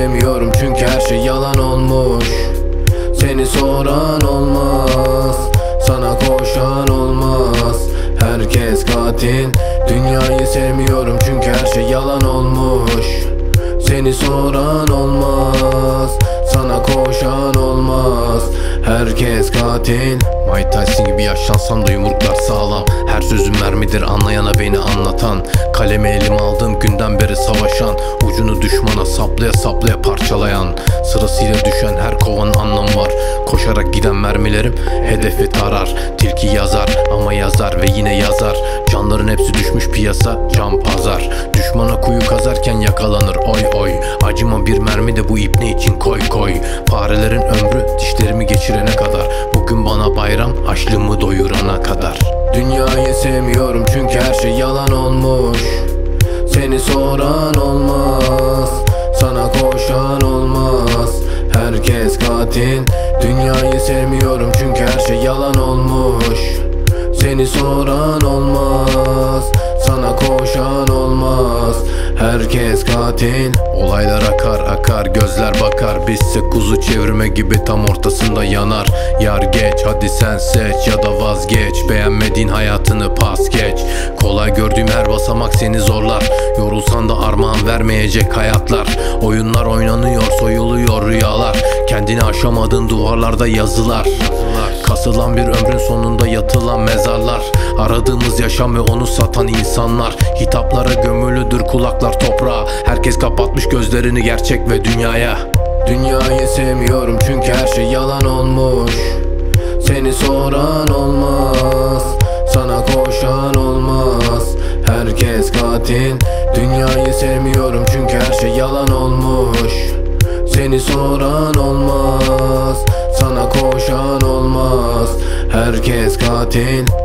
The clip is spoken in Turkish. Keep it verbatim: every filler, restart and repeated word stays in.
sevmiyorum çünkü her şey yalan olmuş. Seni soran olmaz, sana koşan olmaz. Herkes katil. Dünyayı sevmiyorum çünkü her şey yalan olmuş. Seni soran olmaz, sana koşan olmaz. Herkes katil. Mike Tyson gibi yaşlansam da yumruklar sağlam. Her sözüm mermidir anlayana beni anlatan. Kalemi elime aldığım günden beri savaşan, ucunu düşmana saplaya saplaya parçalayan. Sırasıyla düşen her kovanın anlamı var. Koşarak giden mermilerim hedefi tarar. Tilki yazar ama yazar ve yine yazar. Canların hepsi düşmüş piyasa, can pazar. Düşmana kuyu kazarken yakalanır oy oy. Acıma bir mermi de bu ipne için koy koy. Farelerin ömrü dişlerimi geçirene kadar. Bugün bana bayram, açlığımı doyurana kadar. Dünyayı sevmiyorum çünkü her şey yalan olmuş. Seni soran olmaz, sana koşan olmaz. Herkes katil. Dünyayı sevmiyorum çünkü her şey yalan olmuş. Seni soran olmaz, sana koşan olmaz. Herkes katil. Olaylar akar akar, gözler bakar. Bizse kuzu çevirme gibi tam ortasında yanar. Yar geç, hadi sen seç ya da vazgeç. Beğenmediğin hayatını pas geç. Kolay gördüğüm her basamak seni zorlar. Yorulsan da armağan vermeyecek hayatlar. Oyunlar oynanıyor, soyuluyor rüyalar. Kendini aşamadığın duvarlarda yazılar. Kasılan bir ömrün sonunda yatılan mezarlar. Aradığımız yaşam ve onu satan insanlar. Hitaplara gömülüdür kulaklar toprağa. Herkes kapatmış gözlerini gerçek ve dünyaya. Dünyayı sevmiyorum çünkü her şey yalan olmuş. Seni soran olmaz, sana koşan olmaz. Herkes katil. Dünyayı sevmiyorum çünkü her şey yalan olmuş. Seni soran olmaz, sana koşan olmaz. Herkes katil.